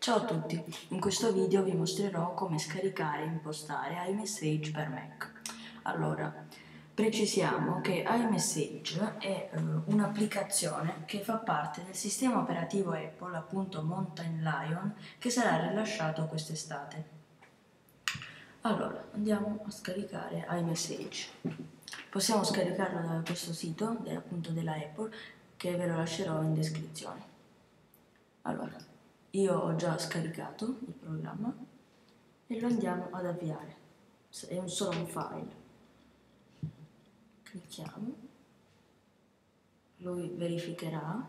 Ciao a tutti, in questo video vi mostrerò come scaricare e impostare iMessage per Mac. Allora, precisiamo che iMessage è un'applicazione che fa parte del sistema operativo Apple, appunto Mountain Lion, che sarà rilasciato quest'estate. Allora, andiamo a scaricare iMessage. Possiamo scaricarlo da questo sito, appunto della Apple, che ve lo lascerò in descrizione. Allora, io ho già scaricato il programma e lo andiamo ad avviare. È solo un file. Clicchiamo, lui verificherà.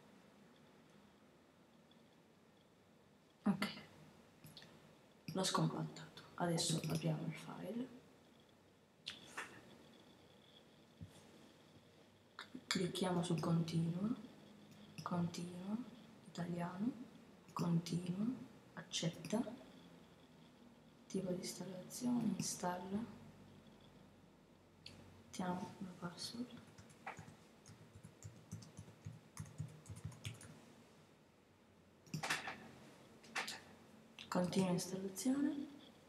Ok, l'ho scompattato. Adesso apriamo il file. Clicchiamo su continua, continua, italiano, continua, accetta, tipo di installazione, installa, mettiamo la password, continua installazione,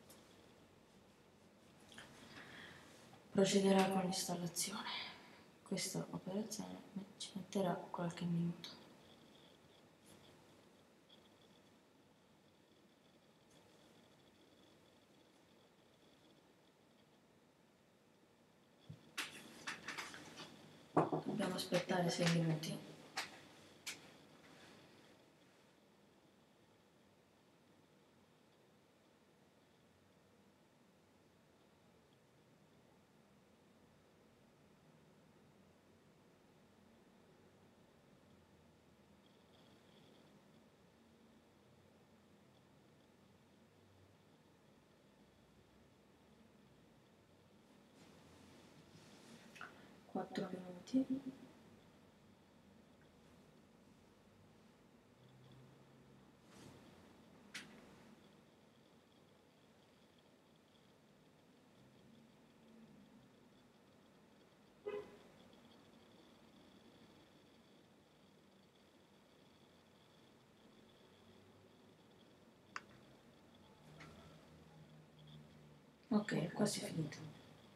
procederà con l'installazione. Questa operazione ci metterà qualche minuto. Dobbiamo aspettare 6 minuti. Quattro minuti. Ok, è quasi finito.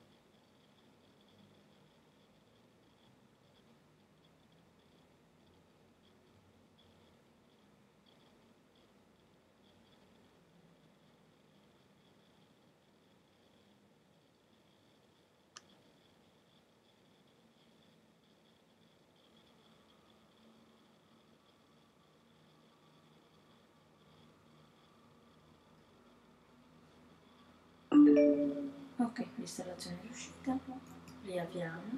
Ok, l'installazione è riuscita, riavviamo.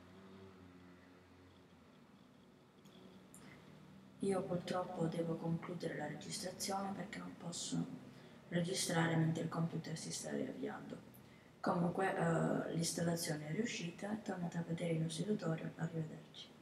Io purtroppo devo concludere la registrazione perché non posso registrare mentre il computer si sta riavviando. Comunque l'installazione è riuscita, tornate a vedere i nostri tutorial, arrivederci.